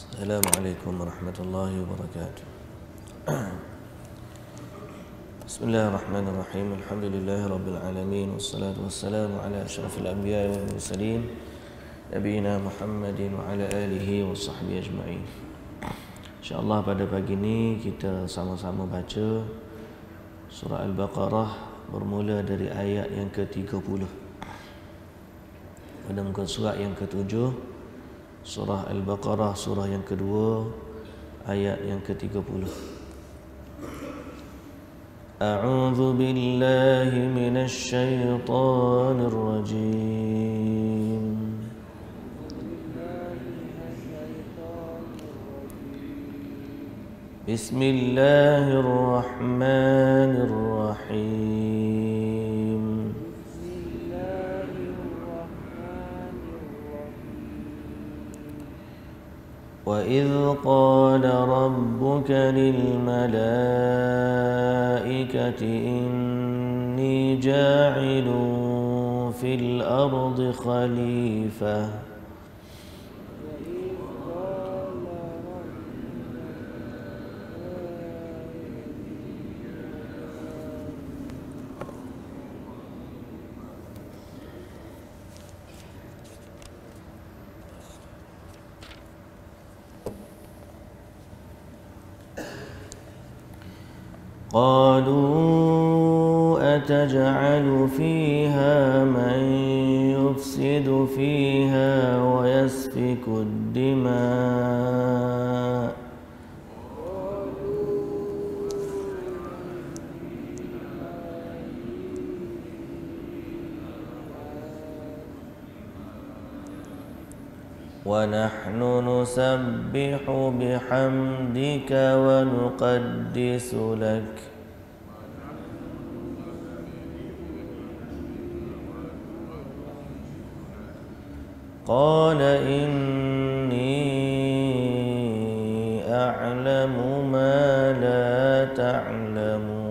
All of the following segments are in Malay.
Assalamualaikum warahmatullahi wabarakatuh. Bismillahirrahmanirrahim. Alhamdulillahirabbil alamin wassalatu wassalamu ala asyrafil anbiya'i wal mursalin nabiyina Muhammadin wa ala alihi washabbihi ajma'in. Insyaallah pada pagi ini kita sama-sama baca surah Al-Baqarah bermula dari ayat yang ke-30 pada muka surat yang ke-7. Surah Al-Baqarah surah yang kedua ayat yang ke-30. A'udzu billahi minasy syaithanir rajim. Bismillahirrahmanirrahim. وَإِذْ قَالَ رَبُّكَ لِلْمَلَائِكَةِ إِنِّي جَاعِلٌ فِي الْأَرْضِ خَلِيفَةً قالوا أتجعل فيها من يفسد فيها ويسفك الدماء ونحن نسبح بحمدك ونقدس لك قال إني أعلم ما لا تعلمون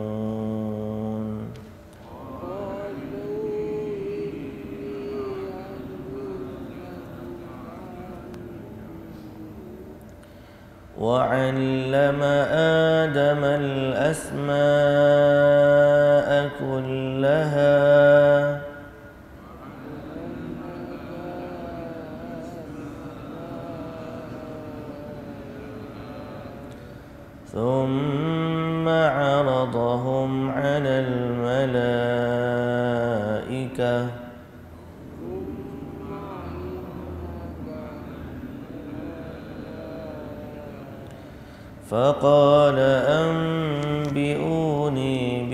وعلم آدم الأسماء كلها ثم عرضهم على الملائكة فقال أنبئوني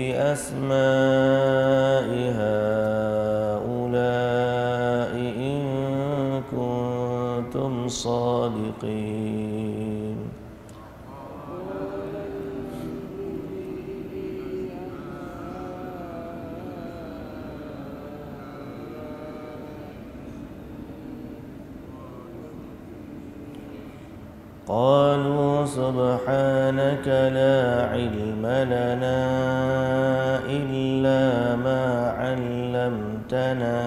بأسماء هؤلاء إن كنتم صادقين قالوا سبحانك لا علم لنا إلا ما علمتنا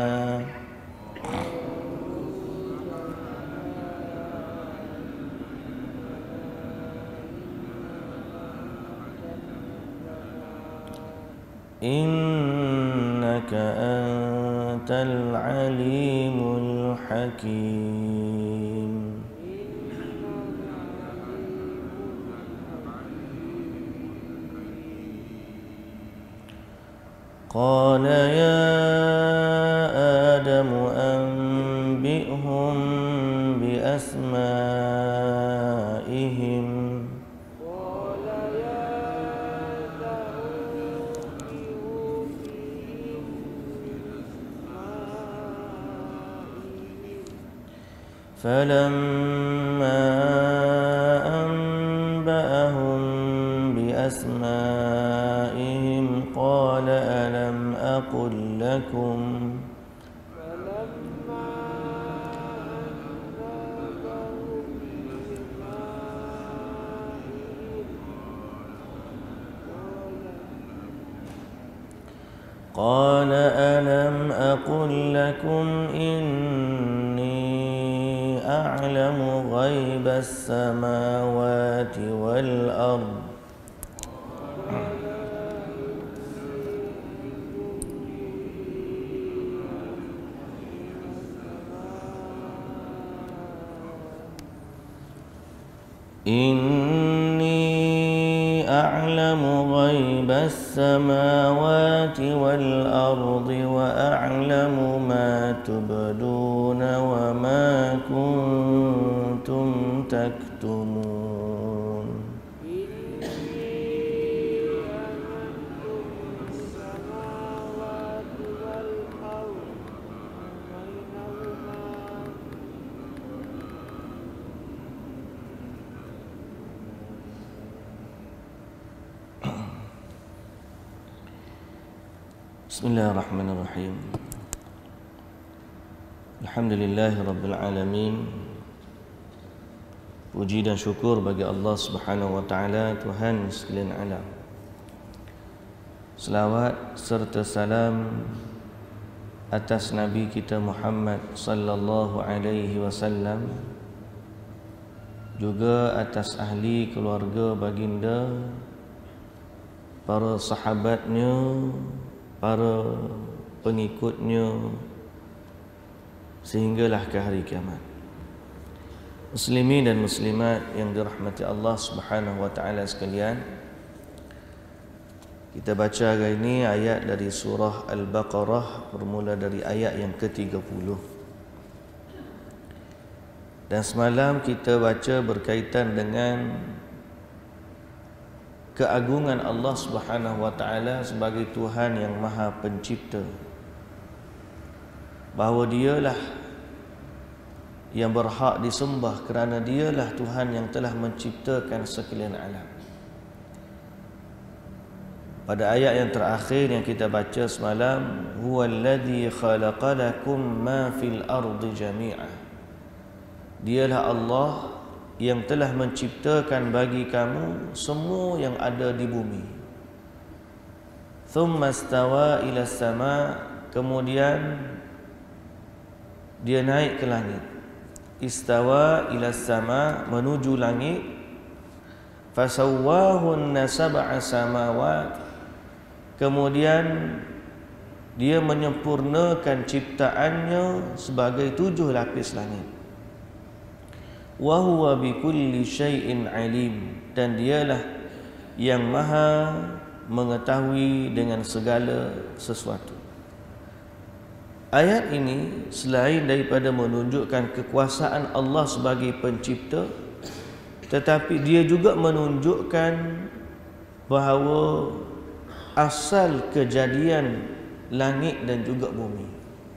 إنك أنت العليم الحكيم قال يا آدم أنبئهم بأسمائهم فلما أنبأهم بأسمائهم قال ألم أقل لكم إني أعلم غيب السماوات والأرض إني أعلم غيب السماوات والأرض وأعلم ما تبدون وما كنتم تكتمون Bismillahirrahmanirrahim. Alhamdulillahi Rabbil Alamin. Puji dan syukur bagi Allah Subhanahu wa Ta'ala, Tuhan sekalian alam. Selawat serta salam atas Nabi kita Muhammad sallallahu alaihi wasallam, juga atas ahli keluarga baginda, para sahabatnya, para pengikutnya sehinggalah ke hari kiamat. Muslimin dan muslimat yang dirahmati Allah Subhanahu wa Ta'ala sekalian, kita baca hari ini ayat dari surah Al-Baqarah, bermula dari ayat yang ke-30. Dan semalam kita baca berkaitan dengan keagungan Allah Subhanahu wa Ta'ala sebagai Tuhan yang Maha Pencipta, bahawa dialah yang berhak disembah kerana dialah Tuhan yang telah menciptakan sekalian alam. Pada ayat yang terakhir yang kita baca semalam, huwallazi khalaqalakum ma fil ardi jami'a, dialah Allah yang telah menciptakan bagi kamu semua yang ada di bumi. Thumma istawa ila sama, kemudian dia naik ke langit. Istawa ila sama, menuju langit. Fasawwahunna sab'a samawat, kemudian dia menyempurnakan ciptaannya sebagai 7 lapis langit. Wa huwa bikulli syai'in alim, dan dialah yang maha mengetahui dengan segala sesuatu. Ayat ini selain daripada menunjukkan kekuasaan Allah sebagai pencipta, tetapi dia juga menunjukkan bahawa asal kejadian langit dan juga bumi.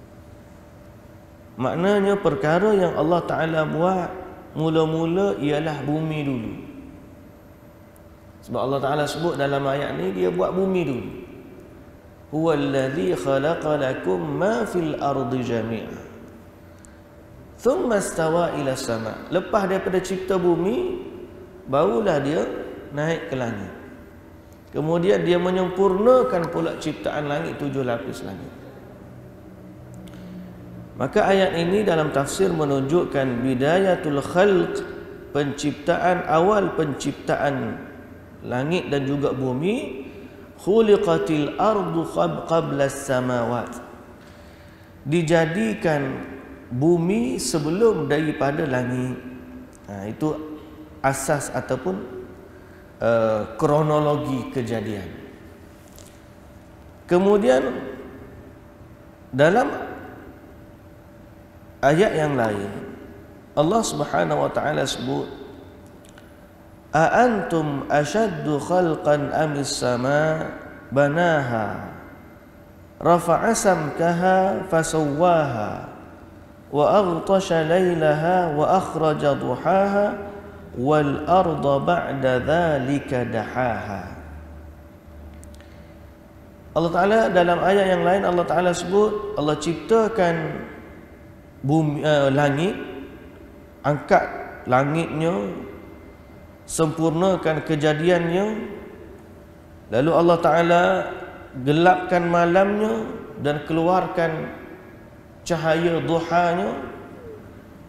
Maknanya perkara yang Allah Ta'ala buat mula-mula ialah bumi dulu. Sebab Allah Ta'ala sebut dalam ayat ni, dia buat bumi dulu. Huwallazi khalaqa lakum ma fil ardi jami'a thumma istawa ila sama. Lepas daripada cipta bumi, barulah dia naik ke langit. Kemudian dia menyempurnakan pula ciptaan langit, 7 lapis langit. Maka ayat ini dalam tafsir menunjukkan bidayatul khalq, penciptaan, awal penciptaan langit dan juga bumi. Khuliqatil ardu qabla as-samawat, dijadikan bumi sebelum daripada langit. Itu asas ataupun kronologi kejadian. Kemudian dalam ayat yang lain Allah Subhanahu wa Ta'ala sebut, a antum ashaddu khalqan amis sama banaha rafa'a samkaha fasawwaha wa aghtasha laylaha wa akhraja duhaha wal arda ba'da dhalika dahaha. Allah Ta'ala dalam ayat yang lain Allah Ta'ala sebut, Allah ciptakan bumi, langit, angkat langitnya, sempurnakan kejadiannya, lalu Allah Ta'ala gelapkan malamnya dan keluarkan cahaya duhanya,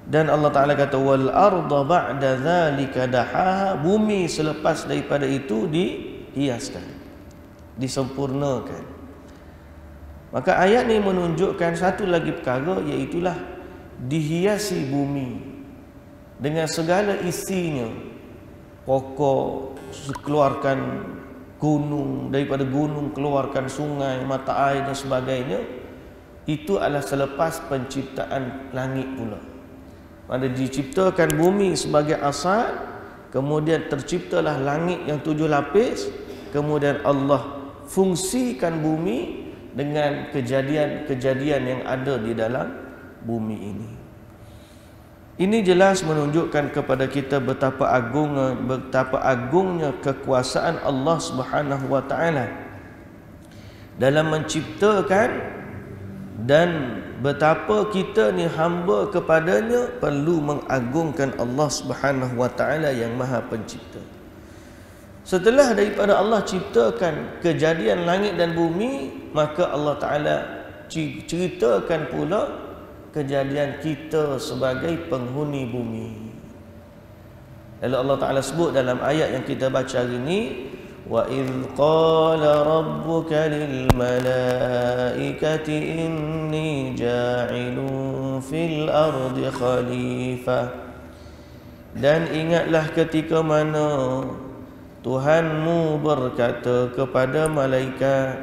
Dan Allah Ta'ala kata wal arda ba'da dzalika dahaha, bumi selepas daripada itu dihiaskan, disempurnakan. Maka ayat ni menunjukkan satu lagi perkara, iaitulah dihiasi bumi dengan segala isinya. Pokok keluarkan gunung, daripada gunung keluarkan sungai, mata air dan sebagainya. Itu adalah selepas penciptaan langit pula. Pada diciptakan bumi sebagai asal, kemudian terciptalah langit yang 7 lapis, kemudian Allah fungsikan bumi dengan kejadian-kejadian yang ada di dalam bumi ini. Ini jelas menunjukkan kepada kita betapa agungnya kekuasaan Allah Subhanahu wa taala dalam menciptakan, dan betapa kita ni hamba kepadanya perlu mengagungkan Allah Subhanahu wa taala yang Maha Pencipta. Setelah daripada Allah ciptakan kejadian langit dan bumi, maka Allah Taala ceritakan pula kejadian kita sebagai penghuni bumi. Lalu Allah Ta'ala sebut dalam ayat yang kita baca hari ini, wa idh qala rabbuka lil malaikati inni ja'ilun fil ardi khalifah. Dan ingatlah ketika mana Tuhanmu berkata kepada malaikat,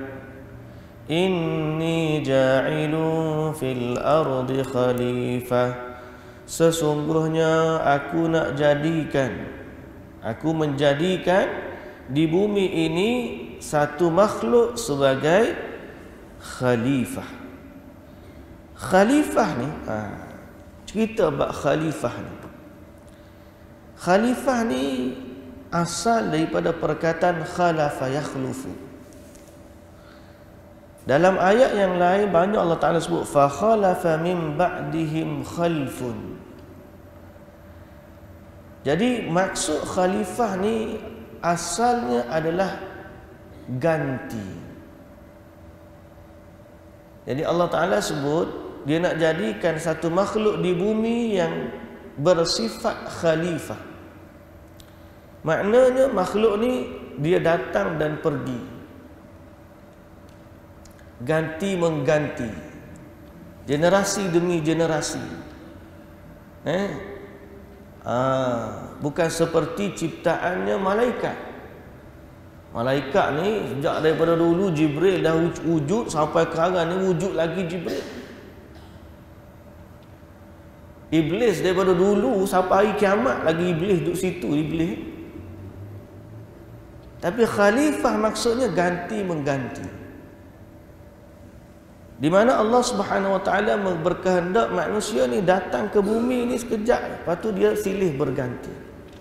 inni ja'ilun fil ardi khalifah, sesungguhnya aku menjadikan di bumi ini satu makhluk sebagai khalifah. Khalifah ni, cerita bab khalifah ni. Khalifah ni asal daripada perkataan khalafa yakhlufu. Dalam ayat yang lain banyak Allah Ta'ala sebut fa khalafa min ba'dihim khalfun. Jadi maksud khalifah ni asalnya adalah ganti. Jadi Allah Ta'ala sebut dia nak jadikan satu makhluk di bumi yang bersifat khalifah. Maknanya makhluk ni dia datang dan pergi, ganti mengganti, generasi demi generasi. Bukan seperti ciptaannya malaikat. Malaikat ni sejak daripada dulu Jibril dah wujud, sampai sekarang ni wujud lagi Jibril. Iblis daripada dulu sampai hari kiamat lagi Iblis duduk situ, Iblis. Tapi khalifah maksudnya ganti mengganti, di mana Allah Subhanahu wa taala berkehendak manusia ni datang ke bumi ni sekejap, lepas tu dia silih berganti.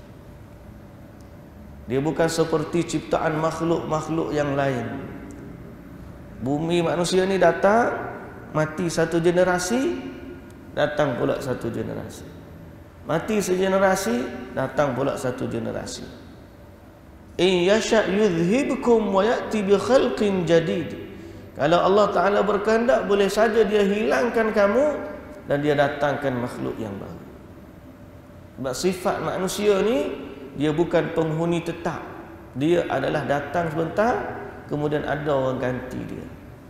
Dia bukan seperti ciptaan makhluk-makhluk yang lain. Bumi manusia ni datang, mati satu generasi, datang pula satu generasi. Mati segenerasi, datang pula satu generasi. In yasha' yudhibkum wa ya'ti bi khalqin jadid. Kalau Allah Ta'ala berkehendak, boleh saja dia hilangkan kamu dan dia datangkan makhluk yang baru. Sebab sifat manusia ni, dia bukan penghuni tetap. Dia adalah datang sebentar, kemudian ada orang ganti dia.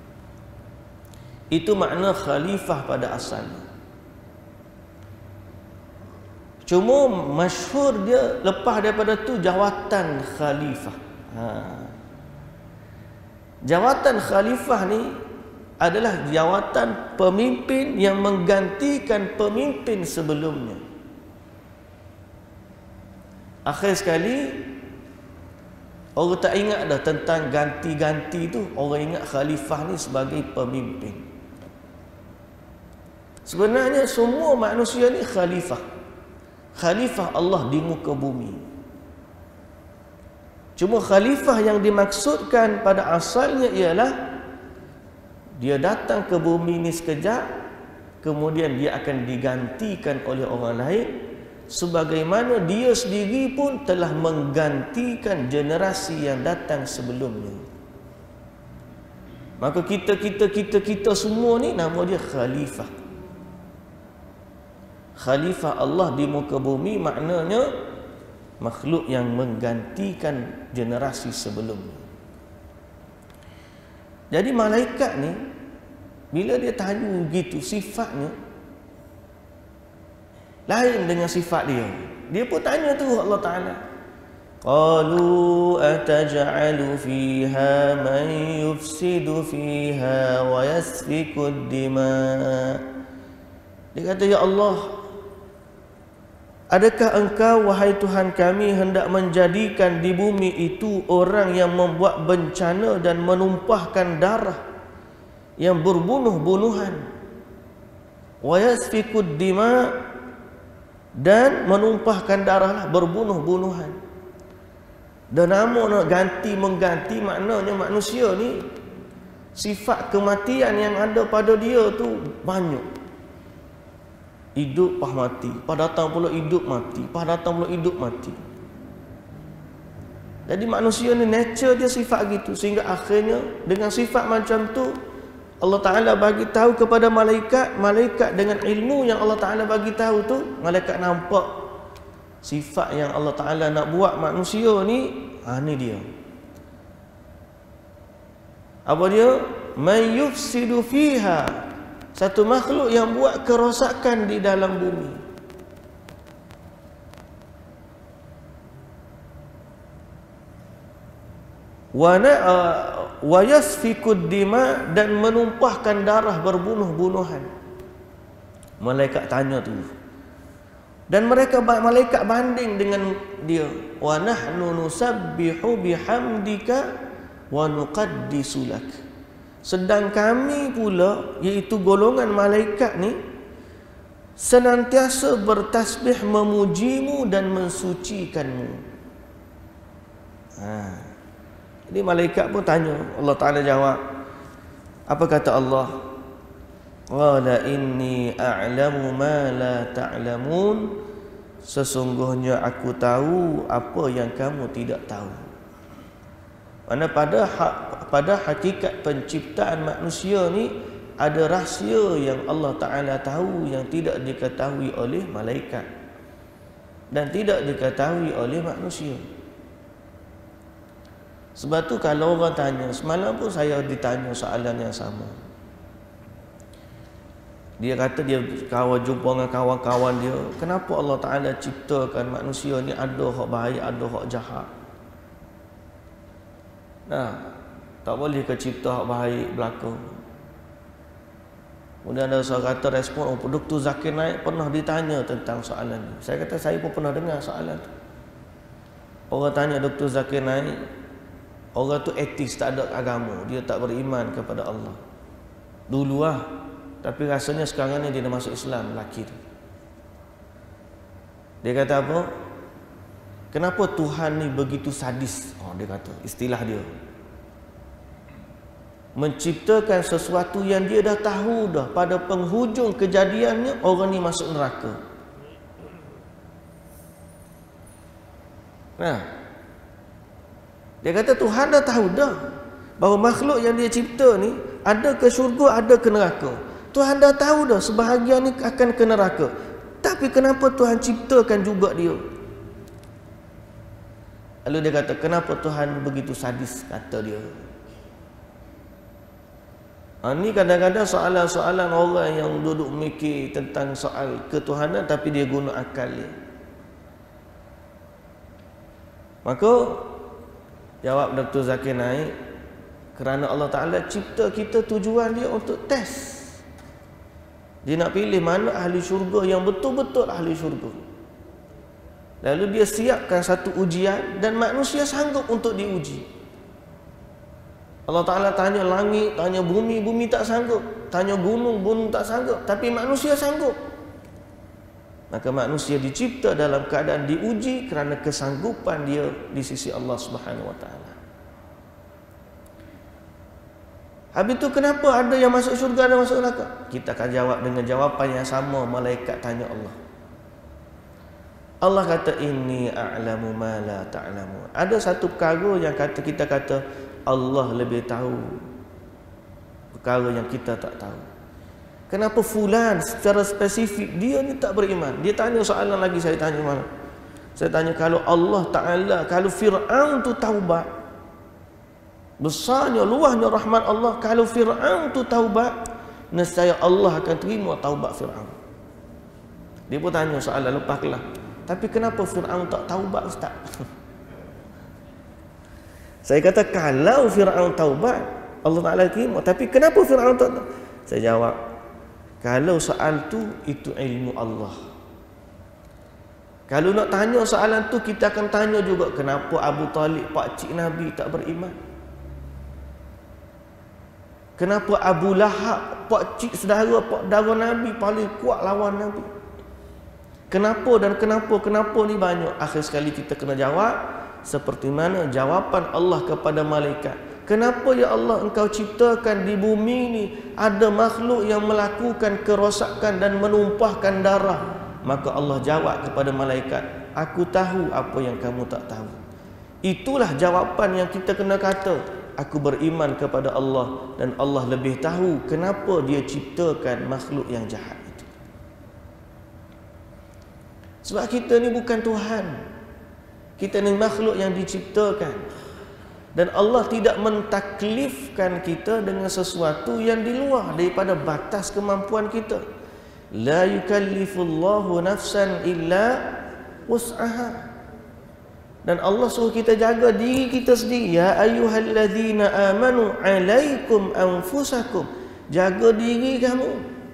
Itu makna khalifah pada asalnya. Cuma masyhur dia lepas daripada tu jawatan khalifah. Jawatan khalifah ni adalah jawatan pemimpin yang menggantikan pemimpin sebelumnya. Akhir sekali orang tak ingat dah tentang ganti-ganti tu, orang ingat khalifah ni sebagai pemimpin. Sebenarnya semua manusia ni khalifah. Khalifah Allah di muka bumi. Cuma khalifah yang dimaksudkan pada asalnya ialah dia datang ke bumi ini sekejap, kemudian dia akan digantikan oleh orang lain, sebagaimana dia sendiri pun telah menggantikan generasi yang datang sebelumnya. Maka kita semua ni nama dia khalifah. Khalifah Allah di muka bumi maknanya makhluk yang menggantikan generasi sebelumnya. Jadi malaikat ni bila dia tanya begitu sifatnya lain dengan sifat dia. Dia pun tanya tu Allah Ta'ala. Qalu ataj'alu fiha man yufsidu fiha wa yasfiku ad-dima'. Dia kata, ya Allah, adakah engkau wahai Tuhan kami hendak menjadikan di bumi itu orang yang membuat bencana dan menumpahkan darah, yang berbunuh-bunuhan, wa yasfiku ad-dima', dan menumpahkan darah, berbunuh-bunuhan. Dan nama nak ganti mengganti, maknanya manusia ni sifat kematian yang ada pada dia tu banyak. Hidup pah mati, pah datang pula hidup mati, pah datang pula hidup mati. Jadi manusia ni nature dia sifat gitu, sehingga akhirnya dengan sifat macam tu Allah Ta'ala bagi tahu kepada malaikat. Malaikat dengan ilmu yang Allah Ta'ala bagi tahu tu, malaikat nampak sifat yang Allah Ta'ala nak buat manusia ni. Ni dia. Apa dia? Man yufsidu fiha, satu makhluk yang buat kerosakan di dalam bumi. Wa yasfikud dima, dan menumpahkan darah, berbunuh-bunuhan. Malaikat tanya tu. Dan malaikat banding dengan dia. Wa nahnu nusabbihu bihamdika wa nuqaddisu lak. Sedang kami pula, iaitu golongan malaikat ni, senantiasa bertasbih memujimu dan mensucikanmu. Jadi malaikat pun tanya, Allah Ta'ala jawab. Apa kata Allah? Qala inni a'lamu ma la ta'lamun. Sesungguhnya aku tahu apa yang kamu tidak tahu. Mana pada hakikat penciptaan manusia ni ada rahsia yang Allah Ta'ala tahu yang tidak diketahui oleh malaikat dan tidak diketahui oleh manusia. Sebab tu kalau orang tanya, semalam pun saya ditanya soalan yang sama. Dia kata dia jumpa dengan kawan-kawan dia, kenapa Allah Ta'ala ciptakan manusia ni ada hak baik, ada hak jahat? Tak boleh ke cipta hak baik belaka? Kemudian ada seorang kata respon, Dr. Zakir Naik pernah ditanya tentang soalan ni. Saya kata saya pun pernah dengar soalan tu. Orang tanya Dr. Zakir Naik, orang tu etis, tak ada agama, dia tak beriman kepada Allah. Dulu tapi rasanya sekarang ni dia dah masuk Islam, lelaki tu. Dia kata apa? Kenapa Tuhan ni begitu sadis? Dia kata, istilah dia, menciptakan sesuatu yang dia dah tahu dah pada penghujung kejadiannya orang ni masuk neraka. Dia kata Tuhan dah tahu dah bahawa makhluk yang dia cipta ni ada ke syurga, ada ke neraka. Tuhan dah tahu dah sebahagian ni akan ke neraka. Tapi kenapa Tuhan ciptakan juga dia? Lalu dia kata, kenapa Tuhan begitu sadis, kata dia. Ni kadang-kadang soalan-soalan orang yang duduk mikir tentang soal ketuhanan tapi dia guna akal dia. Maka jawab Dr. Zakir Naik, kerana Allah Ta'ala cipta kita, tujuan dia untuk test. Dia nak pilih mana ahli syurga yang betul-betul ahli syurga. Lalu dia siapkan satu ujian dan manusia sanggup untuk diuji. Allah Ta'ala tanya langit, tanya bumi, bumi tak sanggup. Tanya gunung, gunung tak sanggup. Tapi manusia sanggup. Maka manusia dicipta dalam keadaan diuji kerana kesanggupan dia di sisi Allah Subhanahu Wa Ta'ala. Habis tu kenapa ada yang masuk syurga, ada masuk neraka? Kita akan jawab dengan jawapan yang sama malaikat tanya Allah. Allah kata, inni a'lamu ma la ta'lamun. Ada satu perkara yang kita kata Allah lebih tahu perkara yang kita tak tahu. Kenapa fulan secara spesifik dia ni tak beriman? Dia tanya soalan lagi, saya tanya mana? Saya tanya, kalau Allah Ta'ala, kalau Fir'aun tu taubat, besarnya, luahnya rahmat Allah, kalau Fir'aun tu taubat, nescaya Allah akan terima taubat Fir'aun. Dia pun tanya soalan lepas kelas. Tapi kenapa Fir'aun tak taubat, Ustaz? Saya kata, kalau Fir'aun taubat, Allah Ta'ala terima. Tapi kenapa Fir'aun tak? Saya jawab, kalau soal tu, itu ilmu Allah. Kalau nak tanya soalan tu, kita akan tanya juga, kenapa Abu Talib, pakcik Nabi, tak beriman? Kenapa Abu Lahab, pakcik saudara Nabi, paling kuat lawan Nabi? Kenapa dan kenapa ni banyak. Akhir sekali kita kena jawab seperti mana jawapan Allah kepada malaikat. Kenapa ya Allah engkau ciptakan di bumi ni ada makhluk yang melakukan kerosakan dan menumpahkan darah? Maka Allah jawab kepada malaikat, aku tahu apa yang kamu tak tahu. Itulah jawapan yang kita kena kata, aku beriman kepada Allah dan Allah lebih tahu kenapa dia ciptakan makhluk yang jahat itu. Sebab kita ni bukan Tuhan. Kita ni makhluk yang diciptakan. Dan Allah tidak mentaklifkan kita dengan sesuatu yang di luar daripada batas kemampuan kita. La yukallifullahu nafsan illa wus'aha. Dan Allah suruh kita jaga diri kita sendiri. Ya ayyuhalladzina amanu alaikum anfusakum. Jaga diri kamu.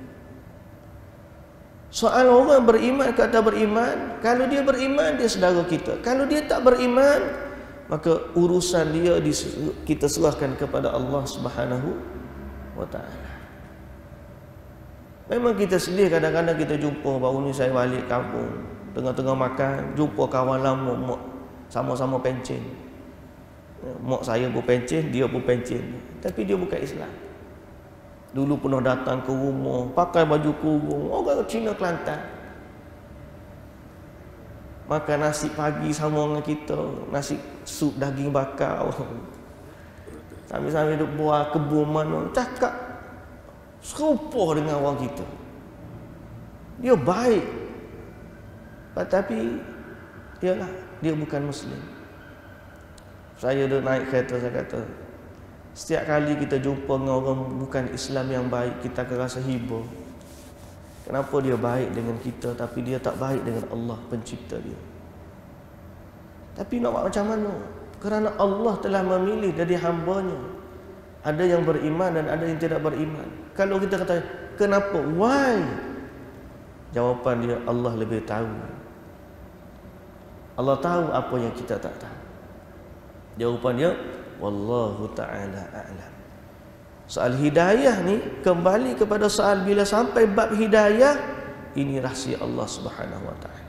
Soal orang beriman kata beriman, kalau dia beriman dia saudara kita. Kalau dia tak beriman, maka urusan dia kita serahkan kepada Allah Subhanahu wa taala. Memang kita sedih kadang-kadang kita jumpa, baru ni saya balik kampung, tengah-tengah makan, jumpa kawan lama mak sama-sama pencen. Mak saya pun pencen, dia pun pencen. Tapi dia bukan Islam. Dulu pernah datang ke rumah, pakai baju kurung, orang Cina Kelantan. Makan nasi pagi sama dengan kita, nasi sup daging bakar. Sambil-sambil duk buah kebun mana, cakap serupa dengan orang kita. Dia baik. Tapi yalah, dia bukan Muslim. Saya dah naik kereta, saya kata, setiap kali kita jumpa dengan orang bukan Islam yang baik, kita akan rasa hibur. Kenapa dia baik dengan kita tapi dia tak baik dengan Allah pencipta dia? Tapi nak buat macam mana? Kerana Allah telah memilih dari hamba-Nya. Ada yang beriman dan ada yang tidak beriman. Kalau kita kata, kenapa? Why? Jawapan dia, Allah lebih tahu. Allah tahu apa yang kita tak tahu. Jawapan dia, wallahu ta'ala a'lam. Soal hidayah ni kembali kepada soal bila sampai bab hidayah, ini rahsia Allah Subhanahu wa taala.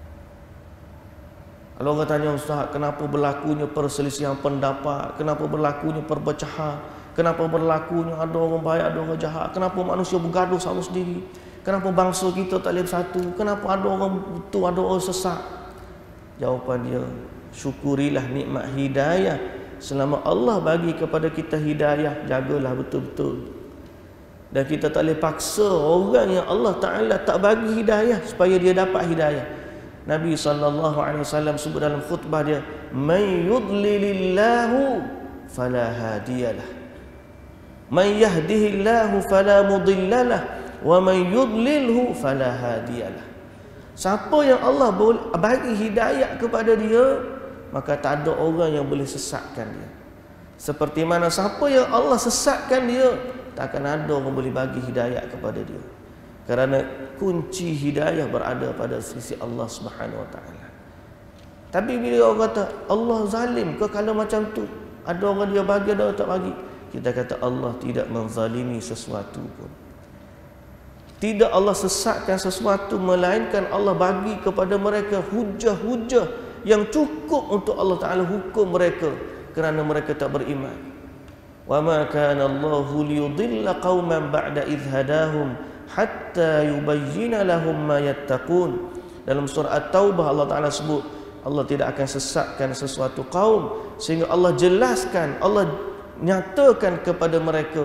Kalau orang tanya, Ustaz, kenapa berlakunya perselisihan pendapat? Kenapa berlakunya perpecahan? Kenapa berlakunya ada orang baik, ada orang jahat? Kenapa manusia bergaduh sama sendiri? Kenapa bangsa kita tak boleh bersatu? Kenapa ada orang betul, ada orang sesat? Jawapan dia, syukurilah nikmat hidayah. Selama Allah bagi kepada kita hidayah, jagalah betul-betul. Dan kita tak boleh paksa orang yang Allah Ta'ala tak bagi hidayah supaya dia dapat hidayah. Nabi SAW sebut dalam khutbah dia, man yudlilillahu fala hadiyalah, man yahdihillahu fala mudillalah, wa man yudlilhu fala hadiyalah. Siapa yang Allah bagi hidayah kepada dia, maka tak ada orang yang boleh sesatkan dia. Seperti mana siapa yang Allah sesatkan dia, tak akan ada orang boleh bagi hidayah kepada dia. Kerana kunci hidayah berada pada sisi Allah Subhanahu wa taala. Tapi bila orang kata Allah zalim ke kalau macam tu, ada orang dia bagi, ada orang tak bagi, kita kata Allah tidak menzalimi sesuatu pun. Tidak Allah sesatkan sesuatu, melainkan Allah bagi kepada mereka hujah-hujah yang cukup untuk Allah Ta'ala hukum mereka kerana mereka tak beriman. Wa ma kana Allahu liyudilla qauman ba'da idh hadahum hatta yubayyina lahum ma yattaqun. Dalam surah At-Taubah Allah Ta'ala sebut, Allah tidak akan sesatkan sesuatu kaum sehingga Allah jelaskan, Allah nyatakan kepada mereka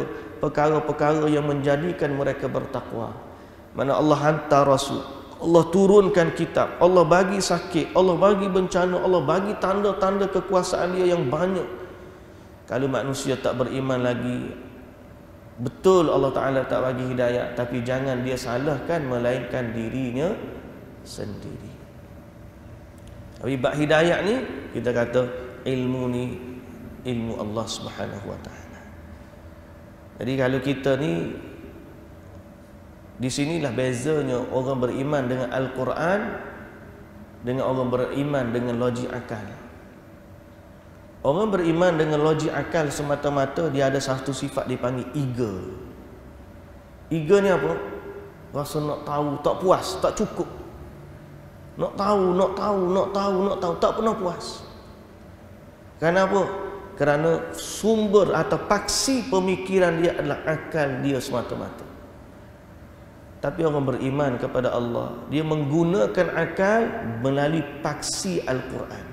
perkara-perkara yang menjadikan mereka bertakwa. Mana Allah hantar Rasul, Allah turunkan kitab, Allah bagi sakit, Allah bagi bencana, Allah bagi tanda-tanda kekuasaan dia yang banyak. Kalau manusia tak beriman lagi, betul Allah Ta'ala tak bagi hidayah, tapi jangan dia salahkan melainkan dirinya sendiri. Tapi bab hidayah ni, kita kata ilmu ni ilmu Allah Subhanahu Wa Ta'ala. Jadi kalau kita ni, di sinilah bezanya orang beriman dengan Al-Quran dengan orang beriman dengan logik akal. Orang beriman dengan logik akal semata-mata, dia ada satu sifat dipanggil ego. Ego ni apa? Rasa nak tahu, tak puas, tak cukup. Nak tahu, nak tahu, nak tahu, nak tahu, tak pernah puas. Kenapa? Kerana sumber atau paksi pemikiran dia adalah akal dia semata-mata. Tapi orang beriman kepada Allah, dia menggunakan akal melalui paksi Al-Quran.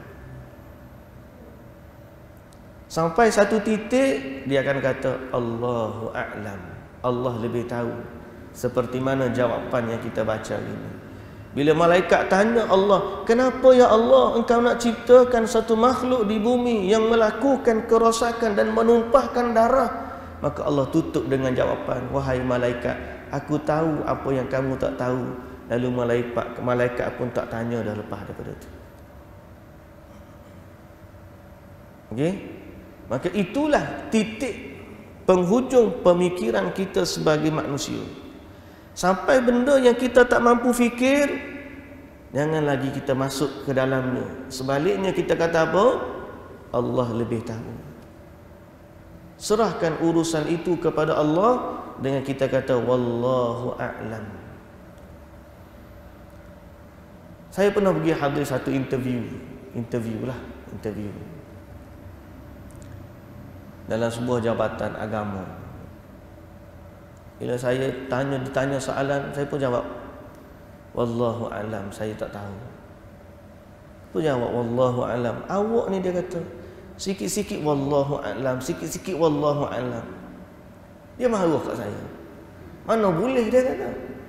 Sampai satu titik dia akan kata Allahu a'lam, Allah lebih tahu. Seperti mana jawapan yang kita baca ini. Bila malaikat tanya Allah, kenapa ya Allah engkau nak ciptakan satu makhluk di bumi yang melakukan kerosakan dan menumpahkan darah? Maka Allah tutup dengan jawapan, wahai malaikat, aku tahu apa yang kamu tak tahu. Lalu malaikat pun tak tanya dah lepas daripada itu. Okey? Maka itulah titik penghujung pemikiran kita sebagai manusia. Sampai benda yang kita tak mampu fikir, jangan lagi kita masuk ke dalamnya. Sebaliknya kita kata apa? Allah lebih tahu. Serahkan urusan itu kepada Allah dengan kita kata wallahu a'lam. Saya pernah pergi hadir satu interview dalam sebuah jabatan agama. Bila saya ditanya soalan, saya pun jawab wallahu a'lam, saya tak tahu. Pun jawab wallahu a'lam. Awak ni, dia kata sikit-sikit wallahu a'lam, sikit-sikit wallahu a'lam. Dia marah kat saya. Mana boleh, dia kata.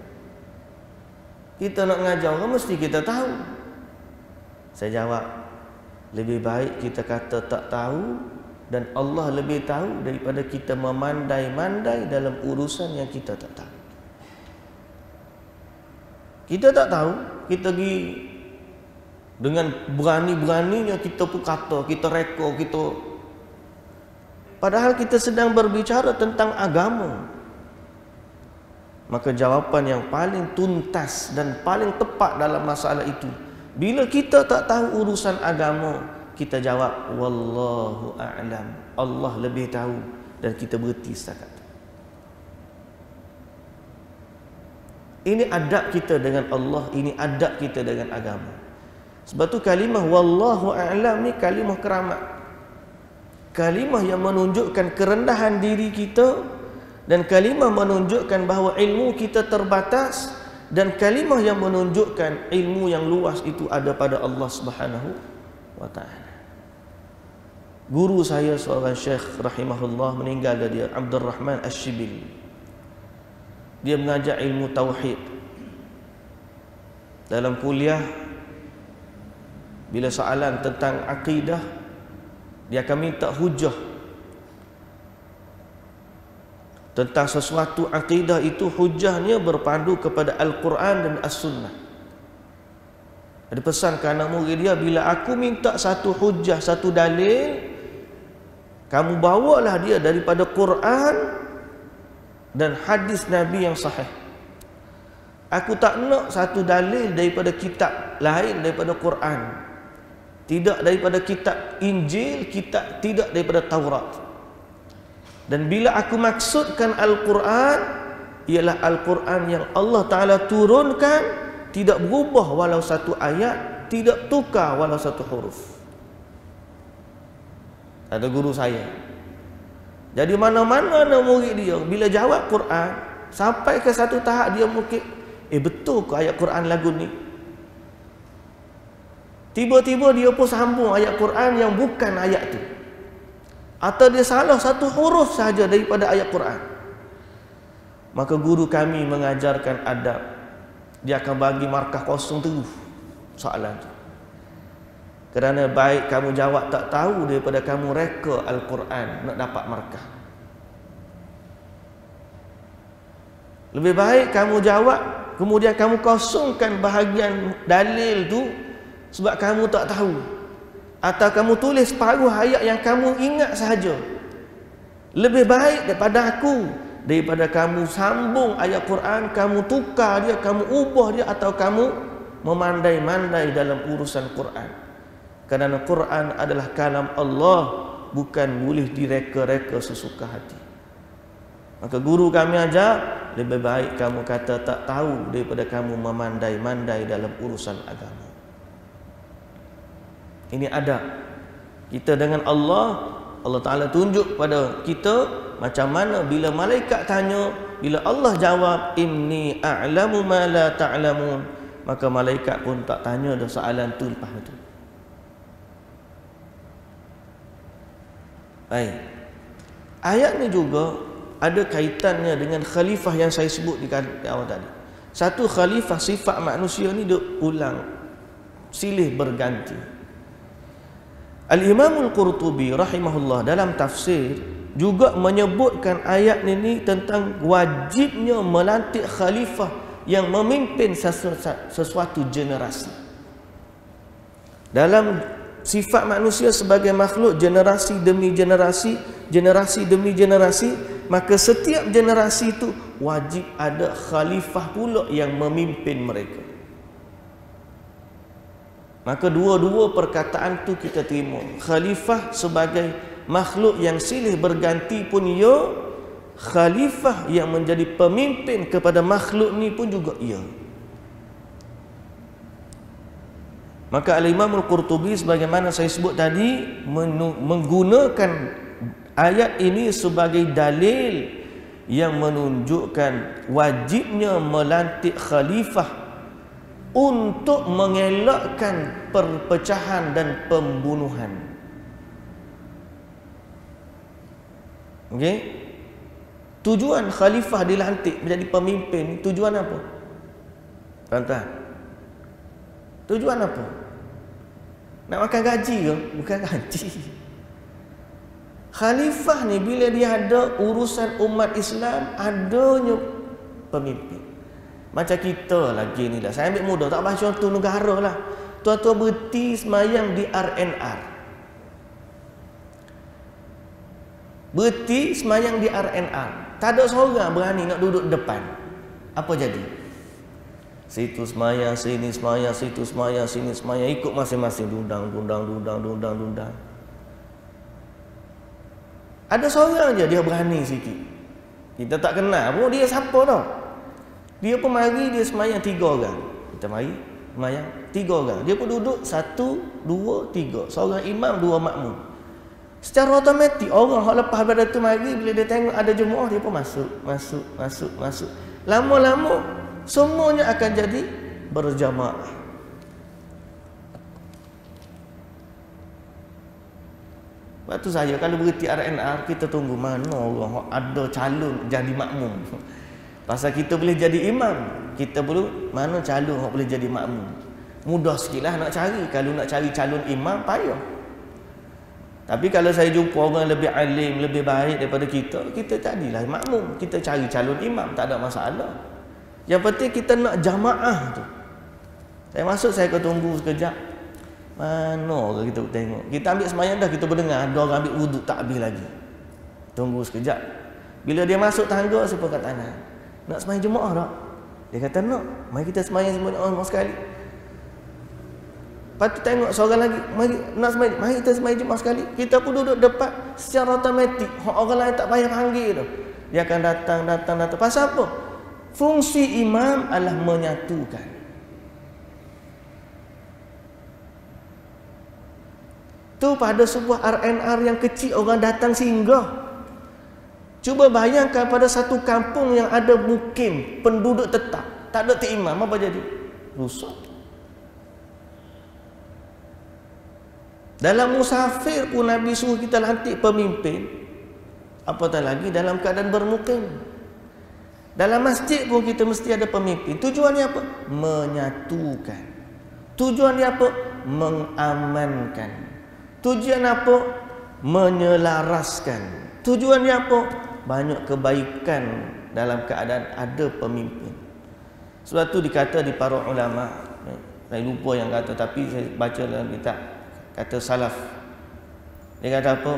Kita nak ngajar orang mesti kita tahu. Saya jawab, lebih baik kita kata tak tahu, dan Allah lebih tahu daripada kita memandai-mandai dalam urusan yang kita tak tahu. Kita tak tahu, kita pergi dengan berani-beraninya kita pun kata, kita reka, kita, padahal kita sedang berbicara tentang agama. Maka jawapan yang paling tuntas dan paling tepat dalam masalah itu, bila kita tak tahu urusan agama, kita jawab wallahu a'lam, Allah lebih tahu, dan kita berhenti setakat. Ini adab kita dengan Allah, ini adab kita dengan agama. Sebab tu kalimah wallahu a'lam ni kalimah keramat. Kalimah yang menunjukkan kerendahan diri kita, dan kalimah menunjukkan bahawa ilmu kita terbatas, dan kalimah yang menunjukkan ilmu yang luas itu ada pada Allah Subhanahu wa ta'ala. Guru saya seorang syekh rahimahullah meninggal dia, Abdul Rahman Asy-Syibili. Dia mengajar ilmu tauhid. Dalam kuliah, bila soalan tentang akidah, dia akan minta hujah tentang sesuatu akidah itu. Hujahnya berpandu kepada Al-Quran dan As-Sunnah. Ada pesan ke anak murid dia, bila aku minta satu hujah, satu dalil, kamu bawalah dia daripada Quran dan hadis Nabi yang sahih. Aku tak nak satu dalil daripada kitab lain daripada Quran, tidak daripada kitab Injil, tidak daripada Taurat. Dan bila aku maksudkan Al-Quran, ialah Al-Quran yang Allah Ta'ala turunkan, tidak berubah walau satu ayat, tidak tukar walau satu huruf. Ada guru saya. Jadi mana-mana anak murid dia, bila jawab Quran, sampai ke satu tahap dia mungkin, betul ke ayat Quran lagu ni? Tiba-tiba dia pun sambung ayat Quran yang bukan ayat tu, atau dia salah satu huruf saja daripada ayat Quran. Maka guru kami mengajarkan adab. Dia akan bagi markah kosong terus soalan tu. Kerana baik kamu jawab tak tahu daripada kamu reka Al-Quran nak dapat markah. Lebih baik kamu jawab kemudian kamu kosongkan bahagian dalil tu sebab kamu tak tahu, atau kamu tulis separuh ayat yang kamu ingat sahaja. Lebih baik daripada aku, daripada kamu sambung ayat Quran, kamu tukar dia, kamu ubah dia, atau kamu memandai-mandai dalam urusan Quran. Kerana Quran adalah kalam Allah, bukan boleh direka-reka sesuka hati. Maka guru kami ajar, lebih baik kamu kata tak tahu daripada kamu memandai-mandai dalam urusan agama. Ini adab kita dengan Allah. Allah Ta'ala tunjuk pada kita macam mana bila malaikat tanya, bila Allah jawab inni a'lamu ma la ta'lamun, maka malaikat pun tak tanya dah soalan tu lepas tu. Baik. Ayat ni juga ada kaitannya dengan khalifah yang saya sebut di awal tadi. Satu, khalifah sifat manusia ni dia ulang, silih berganti. Al-Imam Al-Qurtubi rahimahullah dalam tafsir juga menyebutkan ayat ini tentang wajibnya melantik khalifah yang memimpin sesuatu generasi. Dalam sifat manusia sebagai makhluk generasi demi generasi, generasi demi generasi, maka setiap generasi itu wajib ada khalifah pula yang memimpin mereka. Maka dua-dua perkataan tu kita terima. Khalifah sebagai makhluk yang silih berganti pun ya, khalifah yang menjadi pemimpin kepada makhluk ni pun juga ya. Maka Al-Imam Al-Qurtubi sebagaimana saya sebut tadi menggunakan ayat ini sebagai dalil yang menunjukkan wajibnya melantik khalifah untuk mengelakkan perpecahan dan pembunuhan. Okey? Tujuan khalifah dilantik menjadi pemimpin, tujuan apa? Tuan-tuan, tujuan apa? Nak makan gaji ke? Bukan gaji. Khalifah ni bila dia ada urusan umat Islam, adanya pemimpin. Macam kita lagi ni lah, saya ambil mudah, tak bahas contoh negara lah. Tuan-tuan berhenti semayang di RNR, berhenti semayang di RNR, tak ada seorang berani nak duduk depan. Apa jadi? Situ semayang, sini semayang, situ semayang, sini semayang, ikut masing-masing, dundang. Ada seorang je dia berani sikit, kita tak kenal pun dia siapa tau. Dia pun mari, dia semayang 3 orang. Kita mari semayang 3 orang, dia pun duduk 1, 2, 3, seorang imam 2 makmum. Secara automatik orang yang lepas pada tu mari, bila dia tengok ada jemaah, dia pun masuk. Lama-lama semuanya akan jadi berjamaah. Sebab tu saya kalau berhenti RNR, kita tunggu mana orang ada calon jadi makmum. Pasal kita boleh jadi imam, kita perlu mana calon yang boleh jadi makmum. Mudah sikitlah nak cari. Kalau nak cari calon imam, payah. Tapi kalau saya jumpa orang lebih alim, lebih baik daripada kita, kita jadilah makmum. Kita cari calon imam, tak ada masalah. Yang penting kita nak jamaah tu. Saya masuk, saya akan tunggu sekejap. Mana orang kita tengok. Kita ambil semayang dah, kita berdengar ada orang ambil wuduk tak habis lagi. Tunggu sekejap. Bila dia masuk tangga, saya angkat tangan. Nak semayang jemaah tak? Dia kata nak. Mari kita semayang semua sekali. Lepas tu tengok seorang lagi, mari nak semayang, mari kita semayang jemaah sekali. Kita pun duduk depan secara automatik. Orang lain tak payah panggil tu. Dia akan datang. Pasal apa? Fungsi imam adalah menyatukan. Tu pada sebuah RNR yang kecil orang datang singgah. Cuba bayangkan pada satu kampung yang ada mukim, penduduk tetap, tak ada imam, apa jadi? Rusak. Dalam musafir pun Nabi suruh kita lantik pemimpin, apatah lagi dalam keadaan bermukim. Dalam masjid pun kita mesti ada pemimpin. Tujuannya apa? Menyatukan. Tujuannya apa? Mengamankan. Tujuan apa? Menyelaraskan. Tujuannya apa? Banyak kebaikan dalam keadaan ada pemimpin. Sebab tu dikata di para ulama, saya lupa yang kata, tapi saya baca dalam kitab, kata salaf. Dia kata apa?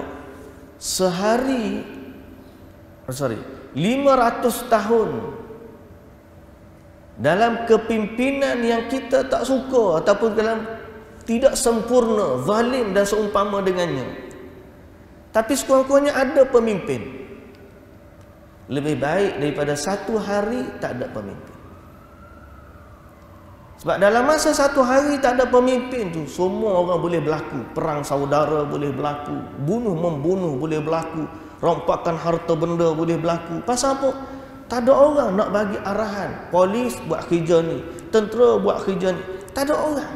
500 tahun dalam kepimpinan yang kita tak suka ataupun dalam tidak sempurna, zalim dan seumpama dengannya, tapi sekurang-kurangnya ada pemimpin, lebih baik daripada 1 hari tak ada pemimpin. Sebab dalam masa 1 hari tak ada pemimpin tu, semua orang boleh berlaku. Perang saudara boleh berlaku, bunuh-membunuh boleh berlaku, rompakan harta benda boleh berlaku. Pasal apa? Tak ada orang nak bagi arahan. Polis buat kerja ni, tentera buat kerja ni, tak ada orang.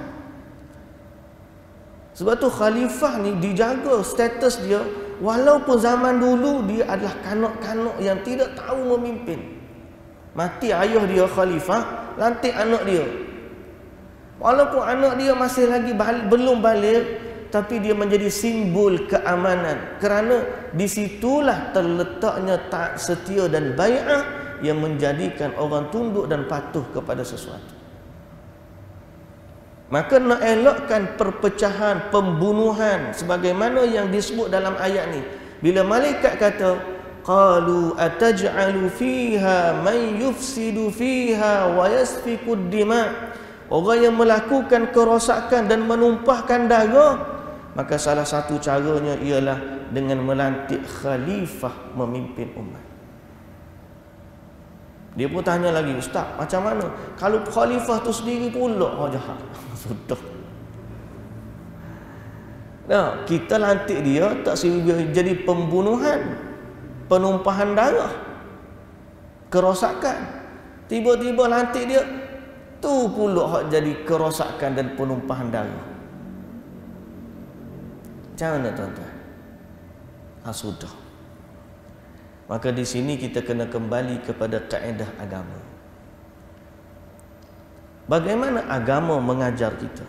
Sebab tu khalifah ni dijaga status dia. Walaupun zaman dulu dia adalah kanak-kanak yang tidak tahu memimpin. Mati ayah dia khalifah, lantik anak dia. Walaupun anak dia masih lagi belum balik, tapi dia menjadi simbol keamanan. Kerana disitulah terletaknya taat setia dan bai'ah yang menjadikan orang tunduk dan patuh kepada sesuatu. Maka nak elakkan perpecahan, pembunuhan sebagaimana yang disebut dalam ayat ni. Bila malaikat kata, qalu ataj'alu fiha man yufsidu fiha wa yasfiku ad-dima', orang yang melakukan kerosakan dan menumpahkan darah, maka salah satu caranya ialah dengan melantik khalifah memimpin umat. Dia pun tanya lagi, ustaz, macam mana kalau khalifah tu sendiri pula jahat? Sudah. Nah, kita lantik dia tak jadi pembunuhan, penumpahan darah, kerosakan. Tiba-tiba lantik dia, tu pula hak jadi kerosakan dan penumpahan darah. Macam mana tuan-tuan? Sudah. Maka di sini kita kena kembali kepada kaedah agama. Bagaimana agama mengajar kita?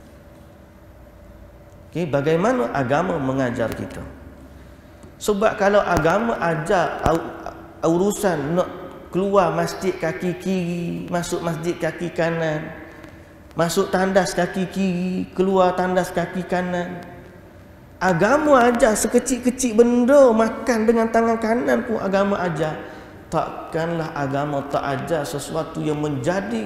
Okay, bagaimana agama mengajar kita? Sebab kalau agama ajar urusan nak keluar masjid kaki kiri, masuk masjid kaki kanan, masuk tandas kaki kiri, keluar tandas kaki kanan. Agama ajar sekecil-kecil benda, makan dengan tangan kanan pun agama ajar. Takkanlah agama tak ajar sesuatu yang menjadi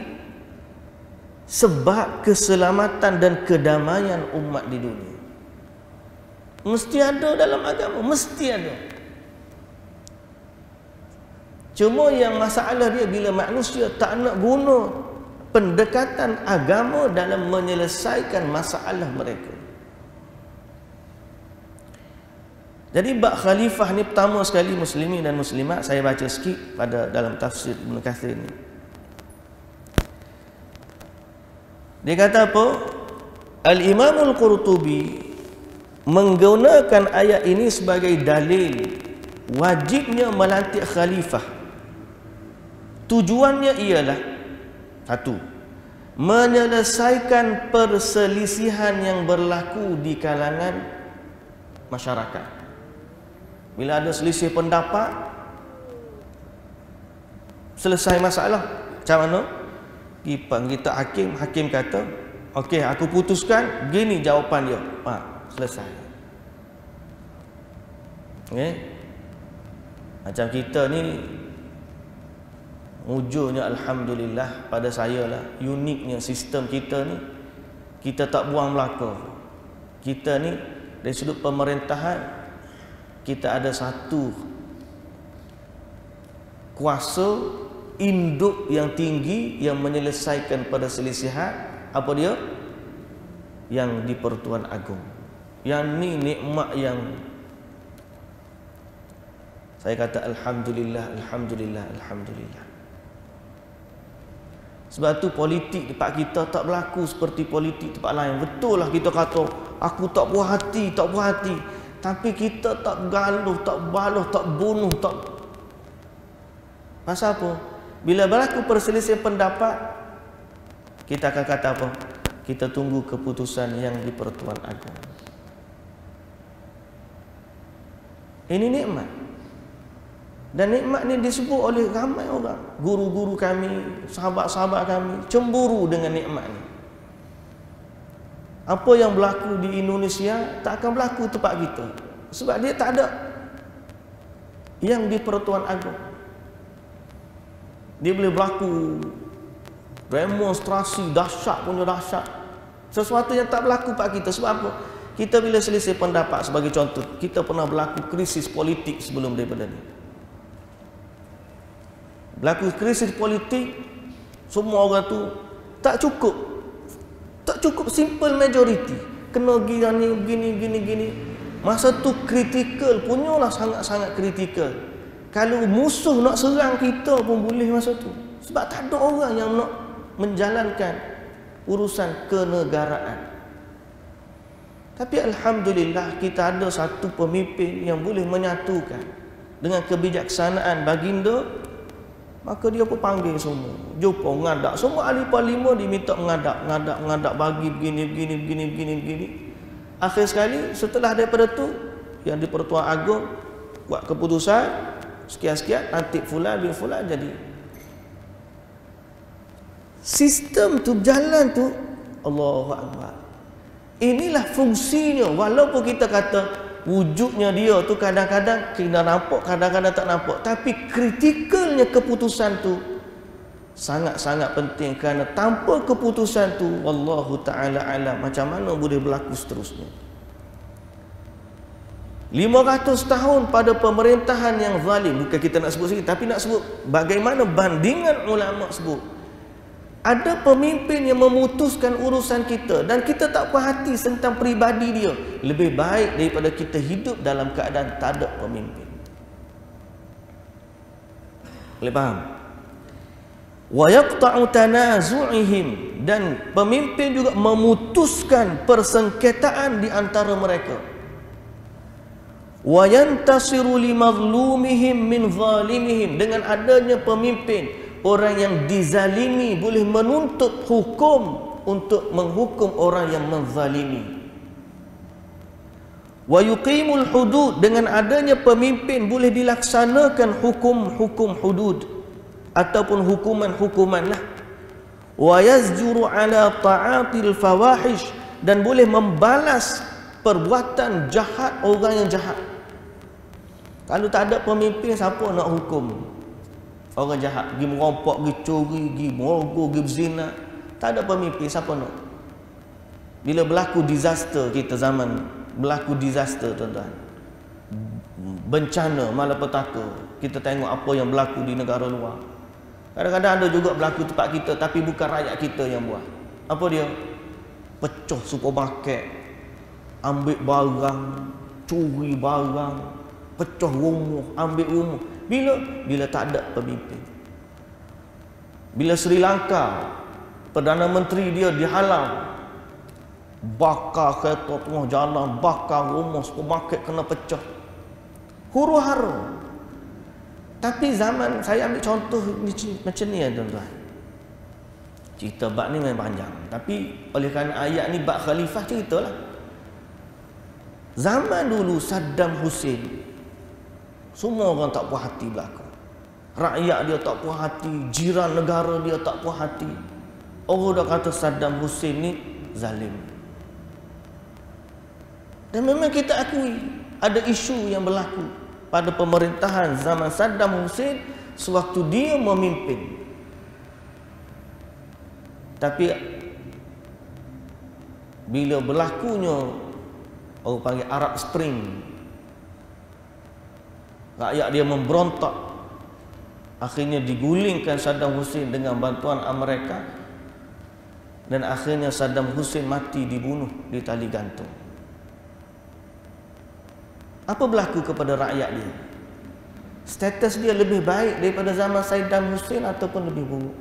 sebab keselamatan dan kedamaian umat di dunia. Mesti ada dalam agama, mesti ada. Cuma yang masalah dia bila manusia tak nak guna pendekatan agama dalam menyelesaikan masalah mereka. Jadi bab khalifah ni pertama sekali muslimin dan muslimat, saya baca sikit pada dalam tafsir Ibn Kathir ni. Dia kata apa? Al-Imam Al-Qurtubi menggunakan ayat ini sebagai dalil wajibnya melantik khalifah. Tujuannya ialah satu, menyelesaikan perselisihan yang berlaku di kalangan masyarakat. Bila ada selisih pendapat, selesai masalah, macam mana? Kita hakim, hakim kata, okey, aku putuskan, gini jawapan dia. Selesai. Okay? Macam kita ni, wujudnya alhamdulillah pada saya lah, uniknya sistem kita ni, kita tak buang belaka. Kita ni dari sudut pemerintahan, kita ada satu kuasa induk yang tinggi yang menyelesaikan perselisihan. Apa dia? Yang di Pertuan Agong. Yang ni nikmat yang saya kata alhamdulillah, alhamdulillah, alhamdulillah. Sebab tu politik tempat kita tak berlaku seperti politik tempat lain. Betul lah kita kata aku tak puas hati, tak puas hati, tapi kita tak galuh, tak baluh, tak bunuh, tak. Pasal apa? Bila berlaku perselisihan pendapat, kita akan kata apa? Kita tunggu keputusan yang di Pertuan Agong. Ini nikmat. Dan nikmat ni disebut oleh ramai orang. Guru-guru kami, sahabat-sahabat kami cemburu dengan nikmat ni. Apa yang berlaku di Indonesia tak akan berlaku tempat kita. Sebab dia tak ada yang di Pertuan Agong. Dia boleh berlaku demonstrasi dahsyat punya dahsyat. Sesuatu yang tak berlaku tempat kita. Sebab apa? Kita bila selisih pendapat, sebagai contoh, kita pernah berlaku krisis politik sebelum daripada ni. Berlaku krisis politik, semua orang tu tak cukup simple majority, kena gini. Masa tu kritikal, punyalah sangat-sangat kritikal. Kalau musuh nak serang kita pun boleh masa tu, sebab tak ada orang yang nak menjalankan urusan kenegaraan. Tapi alhamdulillah kita ada satu pemimpin yang boleh menyatukan dengan kebijaksanaan baginda. Maka dia pun panggil semua, jumpa, mengadap. Semua ahli parlimen diminta mengadap, bagi begini. Akhir sekali, setelah daripada tu, yang di Pertuan Agong buat keputusan, sekian-sekian, nanti fulan bin fulan jadi. Sistem tu, jalan tu, Allahu Akbar. Inilah fungsinya, walaupun kita kata, wujudnya dia tu kadang-kadang kita nampak, kadang-kadang tak nampak. Tapi kritikalnya keputusan tu sangat-sangat penting. Kerana tanpa keputusan tu, wallahu ta'ala alam, macam mana boleh berlaku seterusnya. 500 tahun pada pemerintahan yang zalim. Bukan kita nak sebut sini, tapi nak sebut bagaimana bandingan ulama sebut. Ada pemimpin yang memutuskan urusan kita dan kita tak puas hati tentang peribadi dia. Lebih baik daripada kita hidup dalam keadaan tak ada pemimpin. Boleh faham? Wa yaqta'u tanazu'ihim, dan pemimpin juga memutuskan persengketaan di antara mereka. Wa yantasiru limadhlumihim min zalimihim, dengan adanya pemimpin, orang yang dizalimi boleh menuntut hukum untuk menghukum orang yang menzalimi. Wa yuqimul hudud, dengan adanya pemimpin boleh dilaksanakan hukum-hukum hudud ataupun hukuman-hukuman lah. Wa yazjuru ala ta'atil fawahish, dan boleh membalas perbuatan jahat orang yang jahat. Kalau tak ada pemimpin, siapa nak hukum orang jahat? Pergi merompok, pergi curi, pergi morgo, pergi berzina. Tak ada pemimpin, siapa nak? Bila berlaku disaster, kita zaman berlaku disaster, tuan-tuan, bencana, malapetaka, kita tengok apa yang berlaku di negara luar. Kadang-kadang ada juga berlaku tempat kita, tapi bukan rakyat kita yang buat. Apa dia? Pecah supermarket, ambil barang, curi barang, pecah rumah, ambil rumah. Bila tak ada pemimpin. Bila Sri Lanka, Perdana Menteri dia dihalang, bakar kereta tengah jalan, bakar rumah, supermarket kena pecah, huru-hara. Tapi zaman, saya ambil contoh macam ni ya tuan-tuan. Cerita bab ni memang panjang, tapi oleh kerana ayat ni bab khalifah, ceritalah. Zaman dulu Saddam Hussein, semua orang tak puas hati belaka. Rakyat dia tak puas hati, jiran negara dia tak puas hati. Orang dah kata Saddam Hussein ni zalim. Dan memang kita akui ada isu yang berlaku pada pemerintahan zaman Saddam Hussein sewaktu dia memimpin. Tapi bila berlakunya orang panggil Arab Spring, rakyat dia memberontak, akhirnya digulingkan Saddam Hussein dengan bantuan Amerika, dan akhirnya Saddam Hussein mati, dibunuh di tali gantung. Apa berlaku kepada rakyat dia? Status dia lebih baik daripada zaman Saddam Hussein ataupun lebih buruk?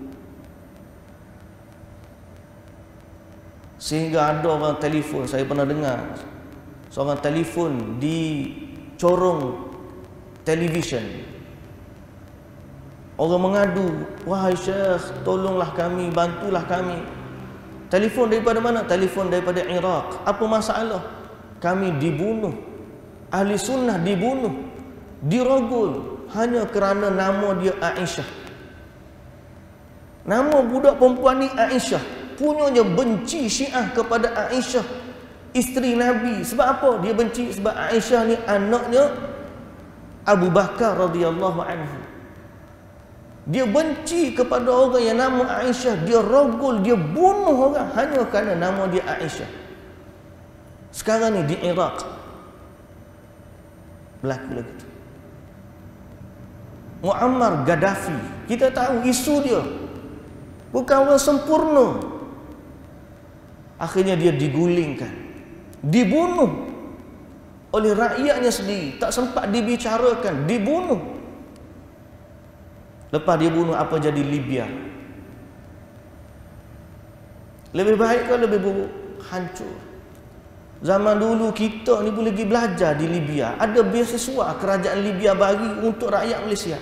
Sehingga ada orang telefon, saya pernah dengar seorang telefon di corong televisyen. Orang mengadu, wahai Syekh, tolonglah kami, bantulah kami. Telefon daripada mana? Telefon daripada Iraq. Apa masalah? Kami dibunuh. Ahli sunnah dibunuh, dirogol hanya kerana nama dia Aisyah. Nama budak perempuan ni Aisyah. Punyanya benci Syiah kepada Aisyah, isteri Nabi. Sebab apa dia benci? Sebab Aisyah ni anaknya Abu Bakar radhiyallahu anhu. Dia benci kepada orang yang nama Aisyah. Dia rogol, dia bunuh orang hanya kerana nama dia Aisyah. Sekarang ni di Iraq berlaku lagi tu. Muammar Gaddafi, kita tahu isu dia bukan orang sempurna. Akhirnya dia digulingkan, dibunuh oleh rakyatnya sendiri. Tak sempat dibicarakan, dibunuh. Lepas dia bunuh, apa jadi Libya? Lebih baik ke lebih buruk? Hancur. Zaman dulu kita ni boleh pergi belajar di Libya. Ada beasiswa kerajaan Libya bagi untuk rakyat Malaysia.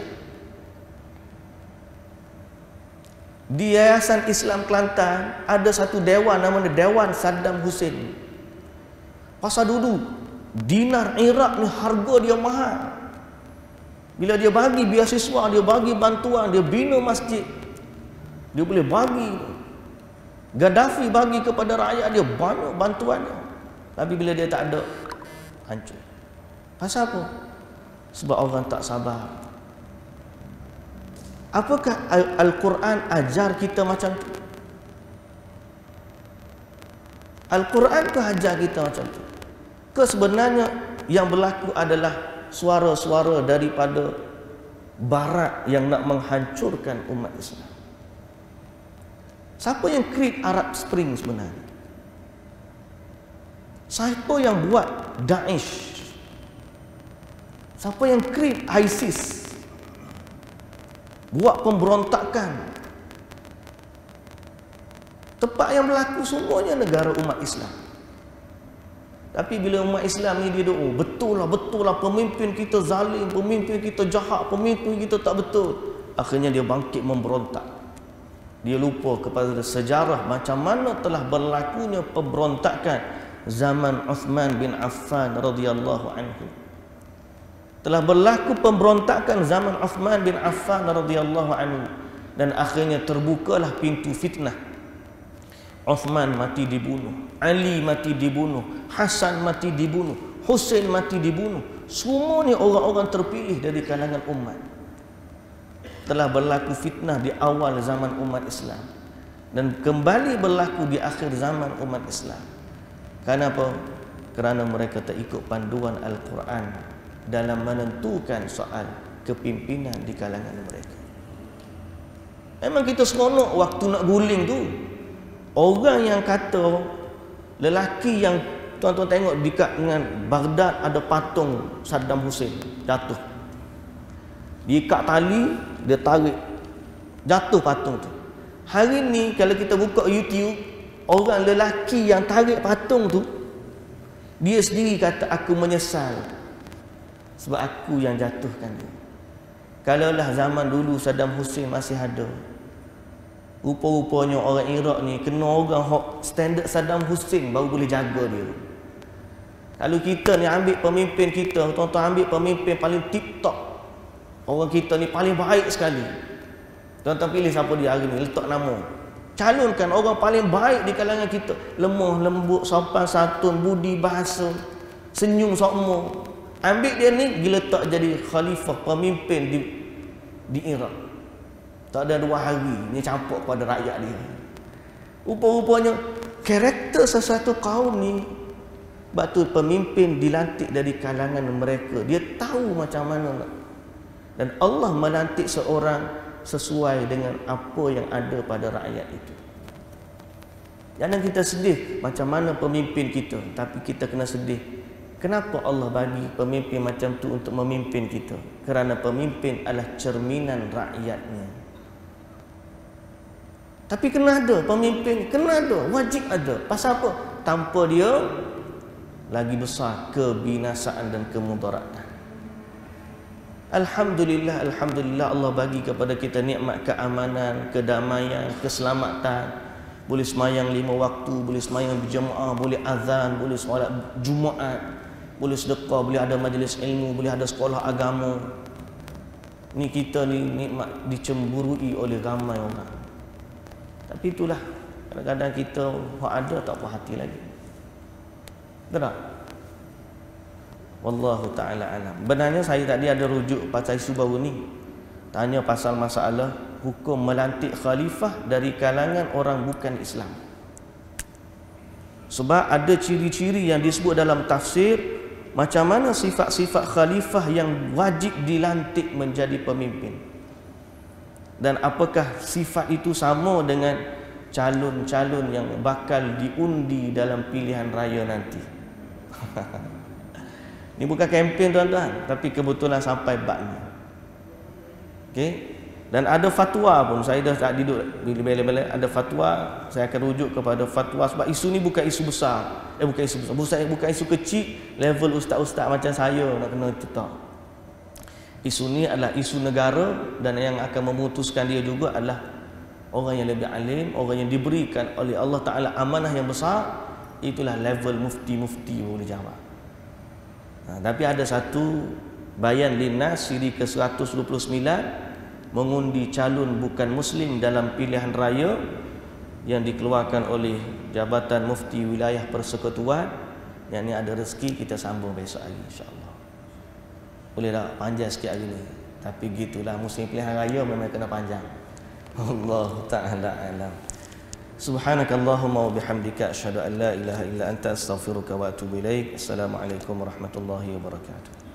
Di Yayasan Islam Kelantan ada satu dewan namanya Dewan Saddam Hussein. Pasal dulu dinar Iraq ni harga dia mahal. Bila dia bagi beasiswa, dia bagi bantuan, dia bina masjid, dia boleh bagi. Gaddafi bagi kepada rakyat dia banyak bantuannya. Tapi bila dia tak ada, hancur. Pasal apa? Sebab orang tak sabar. Apakah Al-Quran ajar kita macam tu? Al-Quran ke ajar kita macam tu? Ke sebenarnya yang berlaku adalah suara-suara daripada barat yang nak menghancurkan umat Islam? Siapa yang create Arab Spring sebenarnya? Siapa yang buat Daesh? Siapa yang create ISIS? Buat pemberontakan. Tempat yang berlaku semuanya negara umat Islam. Tapi bila umat Islam ni dia doa, betul lah pemimpin kita zalim, pemimpin kita jahat, pemimpin kita tak betul. Akhirnya dia bangkit memberontak. Dia lupa kepada sejarah macam mana telah berlakunya pemberontakan zaman Uthman bin Affan radhiyallahu anhu. Telah berlaku pemberontakan zaman Uthman bin Affan radhiyallahu anhu, dan akhirnya terbukalah pintu fitnah. Uthman mati dibunuh, Ali mati dibunuh, Hasan mati dibunuh, Husain mati dibunuh. Semuanya orang-orang terpilih dari kalangan umat. Telah berlaku fitnah di awal zaman umat Islam dan kembali berlaku di akhir zaman umat Islam. Kenapa? Kerana mereka tak ikut panduan Al-Quran dalam menentukan soal kepimpinan di kalangan mereka. Memang kita seronok waktu nak guling tu. Orang yang kata lelaki yang tuan-tuan tengok dekat dengan Baghdad ada patung Saddam Hussein jatuh, diikat tali, dia tarik, jatuh patung tu. Hari ni kalau kita buka YouTube, orang lelaki yang tarik patung tu, dia sendiri kata aku menyesal sebab aku yang jatuhkan dia. Kalaulah zaman dulu Saddam Hussein masih ada, rupa-rupanya orang Iraq ni kena orang standard Saddam Hussein baru boleh jaga dia. Kalau kita ni ambil pemimpin kita, tuan-tuan ambil pemimpin paling tip-top, orang kita ni paling baik sekali, tuan-tuan pilih siapa dia hari ni, letak nama, calonkan orang paling baik di kalangan kita, lemah lembut, sopan santun, budi bahasa, senyum sokmo. Ambil dia ni, dia letak jadi khalifah, pemimpin di Iraq. Tak ada 2 hari ni campur pada rakyat dia. Rupa-rupanya karakter sesuatu kaum ni, batu pemimpin dilantik dari kalangan mereka. Dia tahu macam mana nak. Dan Allah melantik seorang sesuai dengan apa yang ada pada rakyat itu. Jangan kita sedih macam mana pemimpin kita, tapi kita kena sedih kenapa Allah bagi pemimpin macam tu untuk memimpin kita. Kerana pemimpin adalah cerminan rakyatnya. Tapi kena ada pemimpin, kena ada, wajib ada. Pasal apa? Tanpa dia lagi besar kebinasaan dan kemudaratan. Alhamdulillah, Alhamdulillah Allah bagi kepada kita nikmat keamanan, kedamaian, keselamatan. Boleh semayang 5 waktu, boleh semayang berjemaah, boleh azan, boleh solat Jumaat, boleh sedekah, boleh ada majlis ilmu, boleh ada sekolah agama. Ni kita ni nikmat dicemburui oleh ramai orang. Tapi itulah, kadang-kadang kita ada tak puas hati lagi. Betul tak? Wallahu ta'ala alam. Benarnya saya tadi ada rujuk pasal isu baru ni. Tanya pasal masalah hukum melantik khalifah dari kalangan orang bukan Islam. Sebab ada ciri-ciri yang disebut dalam tafsir, macam mana sifat-sifat khalifah yang wajib dilantik menjadi pemimpin. Dan apakah sifat itu sama dengan calon-calon yang bakal diundi dalam pilihan raya nanti. Ini bukan kempen tuan-tuan, tapi kebetulan sampai bab ni. Okey. Dan ada fatwa pun, saya dah tak duduk bila-bila ada fatwa, saya akan rujuk kepada fatwa sebab isu ni bukan isu besar. Bukan isu besar, bukan isu kecil level ustaz-ustaz macam saya nak kena tetap. Isu ni adalah isu negara dan yang akan memutuskan dia juga adalah orang yang lebih alim, orang yang diberikan oleh Allah Ta'ala amanah yang besar. Itulah level mufti-mufti boleh jawab. Tapi ada satu Bayan Linnas siri ke-129 mengundi calon bukan Muslim dalam pilihan raya yang dikeluarkan oleh Jabatan Mufti Wilayah Persekutuan. Yang ni ada rezeki kita sambung besok hari insya-Allah. Boleh tak panjang sikit hari ni? Tapi gitulah musim pilihan raya memang kena panjang. Allah Ta'ala alam. Subhanakallahumma wa bihamdika asyhadu an la ilaha illa anta astaghfiruka wa atubu ilaik. Assalamualaikum warahmatullahi wabarakatuh.